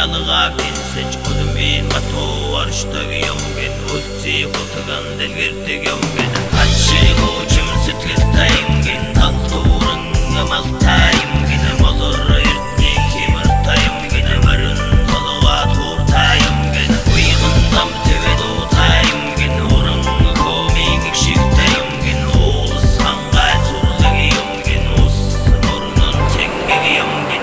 ялыга келсеч Кудумин батуар штагыйомген Утси хотыган делгертегемген Атши кучым сыткылтайымген Талтурын малтайымген Мозор эртне кемыртайымген Мөрін толуа туртайымген Уйғын зам тевед утайымген Урын комик шиктайымген Олыс хангай сурлыгыйомген Ус нұрнын теңгегейомген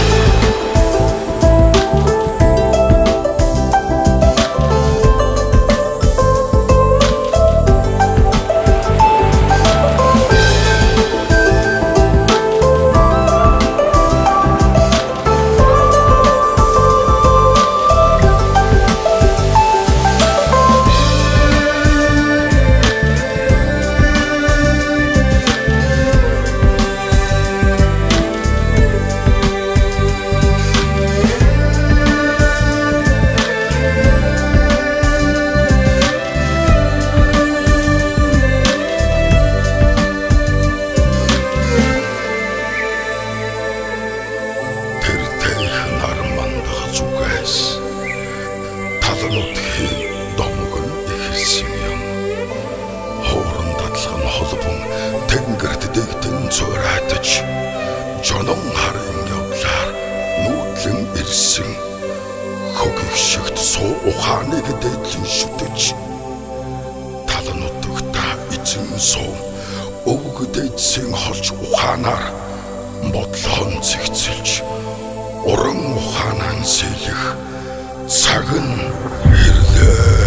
Тэнгэрт дэгтэн цураатаж жонон харын явлаар нүүдлэн ирсэн хөгөх шигт суу ухааныг дээдлэн шүтэж талан нутагта эзэн суу өвгөд эзэн холж ухаанаар бодлоон зэгцэлж уран ухаанаа сэлэх цаг нь ирлээ.